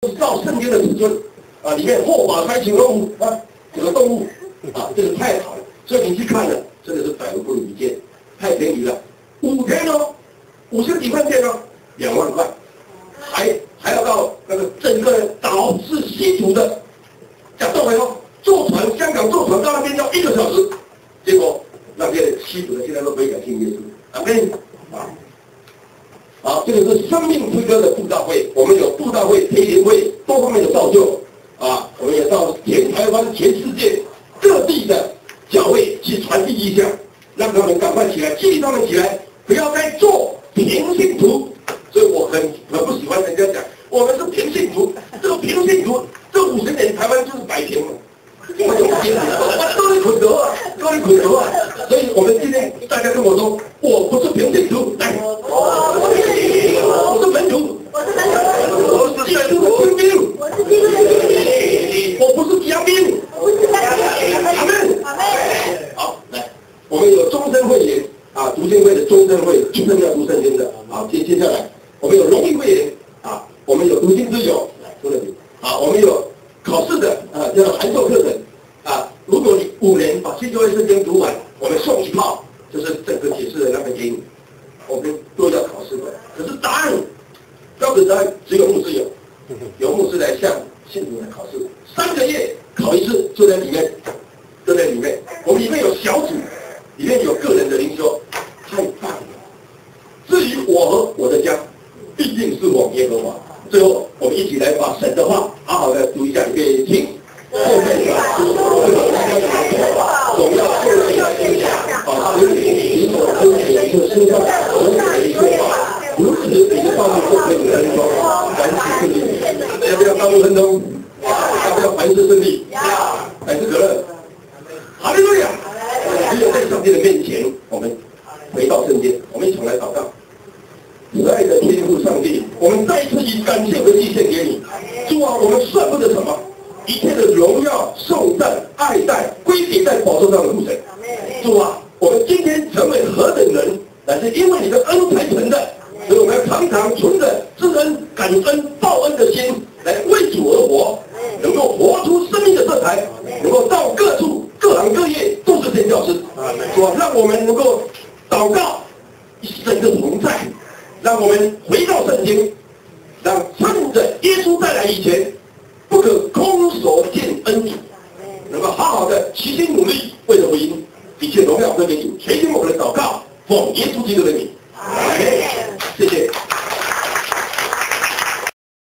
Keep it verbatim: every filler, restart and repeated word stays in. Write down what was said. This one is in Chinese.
照圣经的子孙啊，里面后马开情动物啊，有个动物啊，这个太好了，所以你去看了，真的是百无不如一见，太便宜了，五天哦，五十几块钱哦，两万块，还还要到那个整个岛是西土的，讲道理哦，坐船香港坐船到那边要一个小时，结果那边西土的现在都可以讲信耶稣，阿门啊。好，这个是生命之歌的布道会，我们有布道会、培灵会多方面的造就啊，我们也到全台湾、全世界各地的教会去传递意向，让他们赶快起来，激励他们起来，不要再做平信徒。所以我很很不喜欢人家讲我们是平信徒，这个平信徒，这五十年台湾就是摆平了。我有平啊，都是捆头啊，都是捆头啊，所以我们今天大家跟我说，我不是平信徒，来。我是门徒，我是门徒，我是基督军兵，我是基督军兵，我不是嘉宾，我不是嘉宾，阿门，阿门。好，来，我们有终身会员啊，读经会的终身会，终身要读圣经的。好，接接下来，我们有荣誉会员啊，我们有读经之友，说的对。啊，我们有考试的啊，叫做函授课程啊。如果你五年把新旧约圣经读完，我们送一套，就是整个解释的那个给你。我们都要考试的，可是答案标准答案只有牧师有，由牧师来向信徒来考试，三个月考一次，就在里面，就在里面。我们里面有小组，里面有个人的灵修，太棒了。至于我和我的家，必定是我耶和华。最后，我们一起来把神的话好好的读一下，预备听。后面的总要受人的影响，把神你所分别的身上所有的一切话，如此你的道路就可以成功，凡事顺利。要不要道路亨通？要不要凡事顺利？要。乃至可乐。哈利路亚！只有在上帝的面前，我们回到圣经，我们一起来祷告。慈爱的天父上帝，我们再一次以感谢为祭献给你。主啊，我们算不得什么。一切的荣耀、颂赞、爱戴归给在宝座上的父神。主啊，我们今天成为何等人，乃是因为你的恩才成的。所以我们要常常存着知恩、感恩、报恩的心，来为主而活，能够活出生命的色彩，能够到各处各行各业都是宣教师。主啊，让我们能够祷告神的同在，让我们回到圣经，让趁着耶稣再来以前。不可空手见恩主，能够好好的齐心努力，为了福音，一切荣耀归给主。垂听我们的祷告，奉耶稣基督的名。